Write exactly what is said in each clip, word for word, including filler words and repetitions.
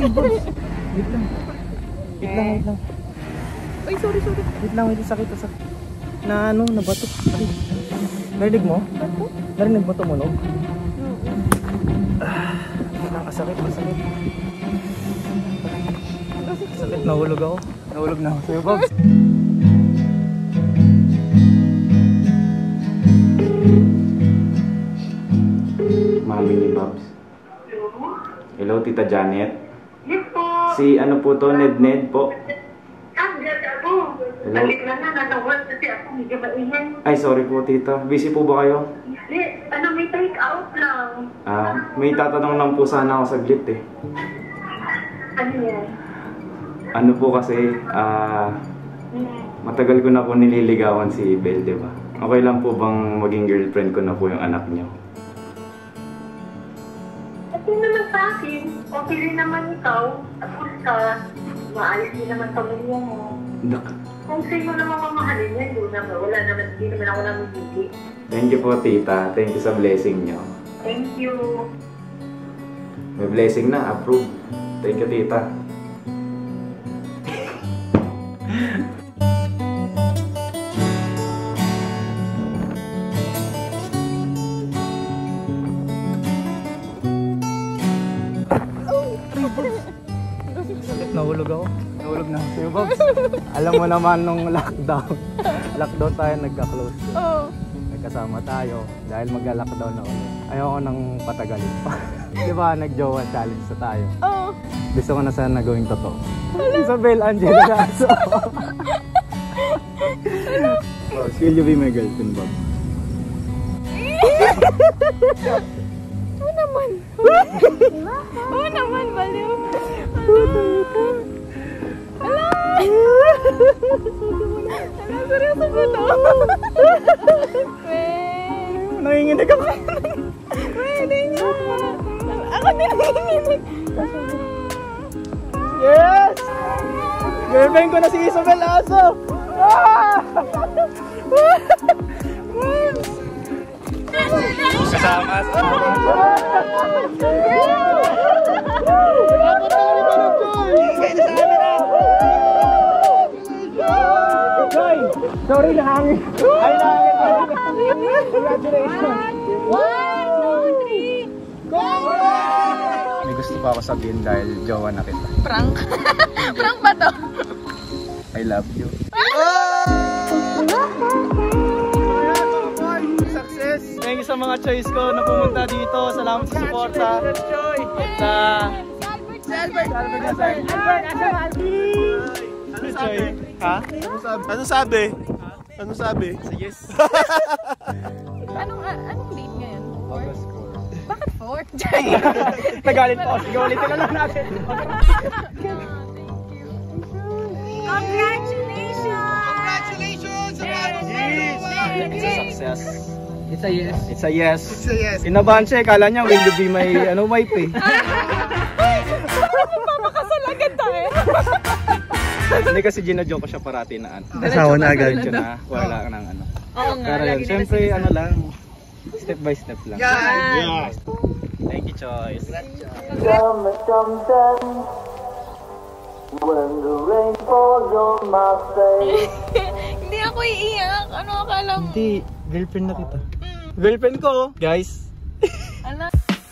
Wait lang. Wait lang, wait lang. Ay, sorry, sorry. Wait lang, wait lang. Sakit, sakit. Na ano, nabato. Narinig mo? Bato? Narinig mo tumunog? Oo. Ah, nakasakit, masakit. Sakit, nahulog ako. Nahulog na ako sa'yo, Bobs. Mami ni Bobs. Hello, Tita Janet. Yes po. Si ano po to, Ned Ned po. Ah, yes ako. Hello? Balik na na, natawag kasi ako medyo maihin. Ay, sorry po, Tita. Busy po ba kayo? Hindi, ano may take out lang. Ah, may tatanong lang po sana ako saglit eh. Ano yan? Ano po kasi, ah, Hmm. matagal ko na po nililigawan si Belle, di ba? Okay lang po bang maging girlfriend ko na po yung anak niyo? At yun naman sa akin, okay rin naman ikaw. Tapos ka, maayos din naman pamilya mo. Dak. Kung sa'yo naman mamahalin yan, doon naman. Wala naman, hindi naman ako namimili. Thank you po, Tita. Thank you sa blessing niyo. Thank you. May blessing na, approve. Thank you, Tita. Nahulog ako. Nahulog na ako sa'yo, Bobs. Alam mo naman nung lockdown. Lockdown tayo, nagka-close. Oo. Nagkasama tayo dahil magka-lockdown na ulit. Ayoko nang patagalin pa. Di ba, nag-jowa challenge sa tayo. Oo. Gusto ko na sana gawing totoo. Isabel Angela Raso. Bobs, will you be my girlfriend, Bobs? Oo naman. Oo naman, baliw. Ala! Ala, seryoso ba to? Wait. Nanginginig ako. Pwede nga. Ako din nanginginig. Yes! Girlfriend ko na si Isabel Aso! Ah! Kasama sa Joy! Sorry, nahangin. Ay, nahangin. Congratulations. One, two, three. May gusto pa ako sabihin dahil jowa na kita. Prank. Prank ba to? I love you. Success! Thank you sa mga choice ko na pumunta dito. Salamat sa suporta. Sa... Albert! Albert! Albert! Albert! Albert! Ano sabi? Ha? Ano sabi? Ano sabi? Yes. Anong, anong date ngayon? August four. Bakit four? Nagalit po. Sige, ulitin na lang natin. Congratulations! Congratulations! It's a success. It's a yes. It's a yes. It's a yes. Inabahan siya, kala niya will you be my ano, wife eh. Papakasal agad tayo. Hindi kasi ginajoke ko siya parati na ano. Asawa na agad. Medyo na wala ng ano. Oo nga, Pero yun, lagi nila syempre sinasabi. ano lang, step by step lang. Yeah. Thank you, Choice. When the rain falls on my face. Hindi ako iiyak. Ano akala mo? Hindi, girlfriend na kita. Girlfriend ko, guys. Ala.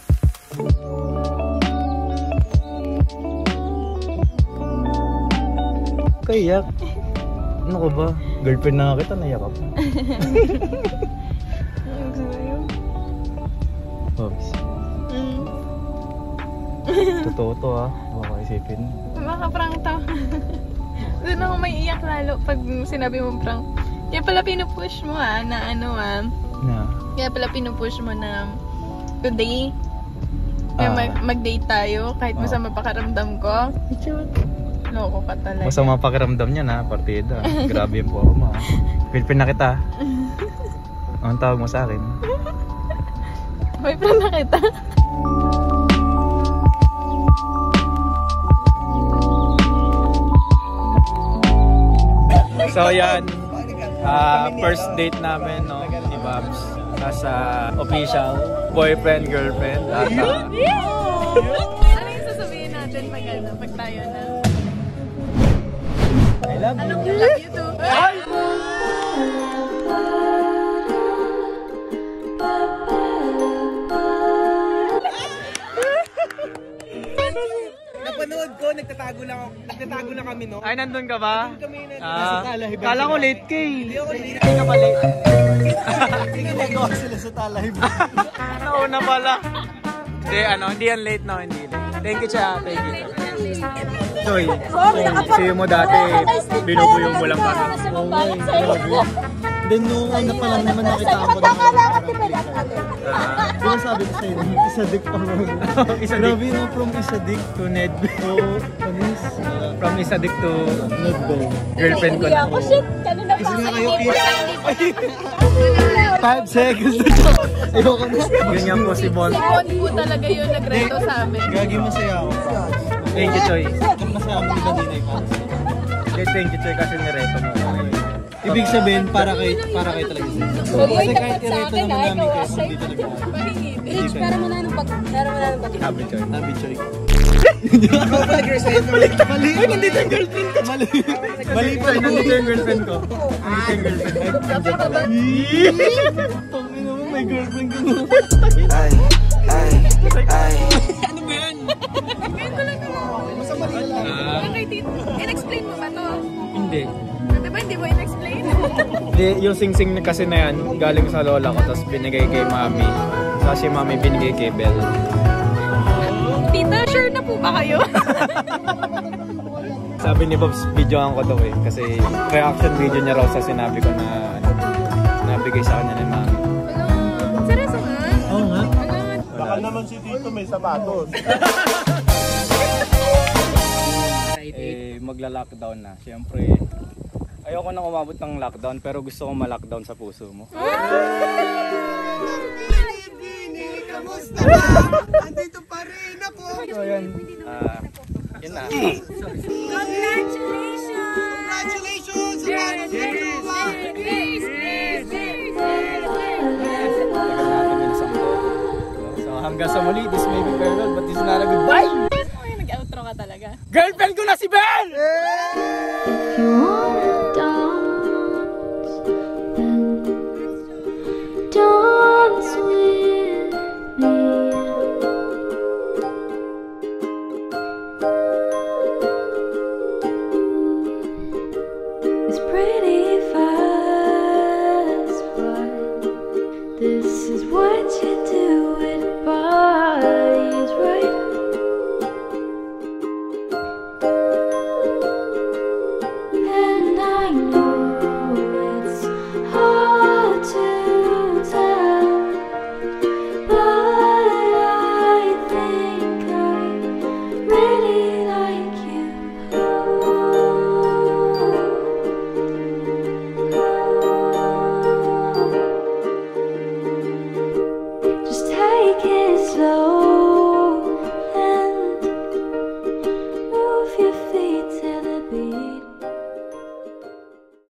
Kayak. Ano ko ba? Girlfriend na kita, naiyak ako. Ang gusto mo? Bobs, Mm. totoo to ha. Baka isipin. Baka prank to. Doon ako may iyak lalo pag sinabi mo prank. Kaya pala pinupush mo ah, na ano ah. Na. Kaya pala pinupush mo na today, Ah. mag- mag-date tayo kahit Ah. masama pakaramdam ko. Loko ka talaga. Basta mga pakiramdam niya na, partida. Grabe yung forma. Girlfriend na kita. Anong tawag mo sa akin? May prank na kita. So yan, uh, first date namin no, ni Babs. Nasa official boyfriend, girlfriend. At, uh, Ano yung sasabihin natin? natin pag ano, pag tayo na. I love you. I love you too. Ay! Napanood ko, nagtatago na, nagtatago na kami, no? Ay, nandun ka ba? Kami na Ah, Talay. kala ko late ka eh. Hindi ako late. Hindi ka pa late. Ginagawa sila sa Talay. Nauna pala. Hindi, ano, hindi yan late no, hindi late. Thank you, Cha. Thank you. Choy, sa'yo mo dati, binubuyong mo lang kami. Then nung una pa lang naman nakita ko na Diba sabi ko sa'yo, isa dik pa mo. Isa dik. Grabe no, from isa dik To Ned. to panis. From Isadik to Nedbell. girlfriend ko na. Isa nga kayo five seconds na siya. Ayoko na. Ganyan po si Bon. Si Bon po talaga yun nagreto sa amin. Gagi masaya ako. Thank you, Choy. Masaya ako nila din ay para sa'yo. Okay, thank you, Choy, kasi nireto mo. Ibig sabihin, para kay para kay talaga sa'yo. Kasi kahit ireto naman namin kayo, hindi talaga. Rich, para mo na nung pag... Para mo na nung pag... Happy, Choy. Nabi, Choy. Ikaw pala girlfriend ko. Mali. Ay, nandito yung girlfriend ko. Mali. Mali pa. Nandito yung girlfriend ko. Nandito yung girlfriend ko. Tangin naman, may girlfriend ko. Ay, ay, ay. Ngayon ko lang naman. Okay, Tito. In-explain mo ba to? Hindi. Diba hindi mo in-explain? Hindi, yung sing-sing kasi na yan, galing sa lola ko, tapos binigay kay mami. Tapos si mami binigay kay Belle. Tita, sure na po ba kayo? Sabi ni Bobs, videoan ko daw eh. Kasi reaction video niya raw sa sinabi ko na ano, nabigay sa kanya ni mami. Ano? Seryoso nga? Oo nga. Baka naman si Tito may sapatos. Eh, magla-lockdown na. Siyempre, ayoko nang umabot ng lockdown pero gusto ko ma-lockdown sa puso mo. Kamusta ba? Andito pa rin ako. So yun, ah, yun na. Congratulations! Congratulations! Tagal natin yung isang taon. So hanggang sa muli, this may be farewell but this is not a goodbye! Ay, nag-outro ka talaga. Girlfriend ko na si Ben!